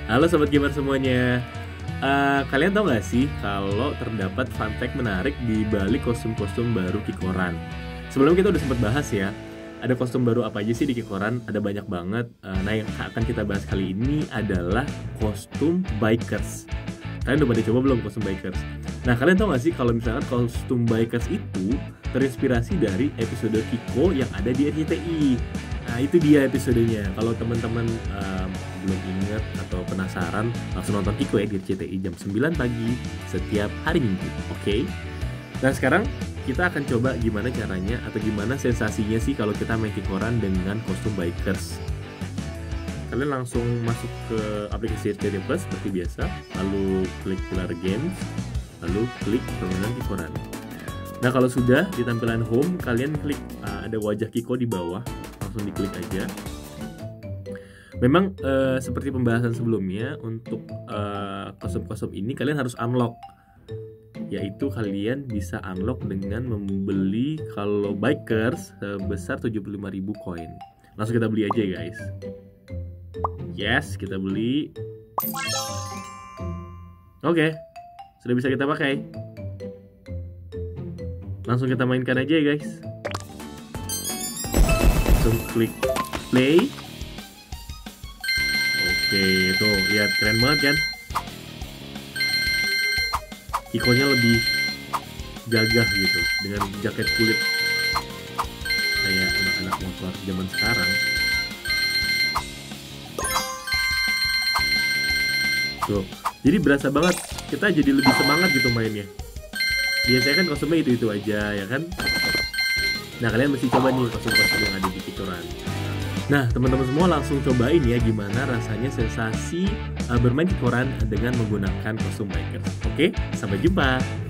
Halo Sobat Gamer semuanya. Kalian tahu nggak sih kalau terdapat fun fact menarik di balik kostum-kostum baru Kikoran? Sebelum kita udah sempat bahas ya, ada kostum baru apa aja sih di Kikoran? Ada banyak banget. Nah, yang akan kita bahas kali ini adalah kostum bikers. Kalian udah pada coba belum kostum bikers? Nah, kalian tahu nggak sih kalau misalnya kostum bikers itu terinspirasi dari episode Kiko yang ada di RCTI. Nah, itu dia episodenya. Kalau teman-teman belum ingat atau penasaran, langsung nonton Kiko ya di RCTI jam 9 pagi setiap hari Minggu. Oke? Nah, sekarang kita akan coba gimana caranya atau gimana sensasinya sih kalau kita main Kikoran dengan kostum bikers. Kalian langsung masuk ke aplikasi RCTI Plus seperti biasa, lalu klik pilar games, lalu klik permainan Kikoran. Nah, kalau sudah di tampilan home, kalian klik ada wajah Kiko di bawah, langsung diklik aja. Memang seperti pembahasan sebelumnya, untuk kostum-kostum ini kalian harus unlock, yaitu kalian bisa unlock dengan membeli kalau bikers sebesar 75.000 koin. Langsung kita beli aja guys. Yes, kita beli. Oke, sudah bisa kita pakai. Langsung kita mainkan aja ya guys. Langsung klik play. Oke, tuh lihat keren banget kan? Kikonya lebih gagah gitu dengan jaket kulit kayak anak-anak motor zaman sekarang. Tuh, jadi berasa banget, kita jadi lebih semangat gitu mainnya. Biasanya kan kostumnya itu aja ya kan. Nah, kalian mesti coba nih kostum-kostum yang ada di Kikoran. Nah, teman-teman semua langsung cobain ya gimana rasanya sensasi bermain Kikoran dengan menggunakan kostum bikers. Oke, sampai jumpa.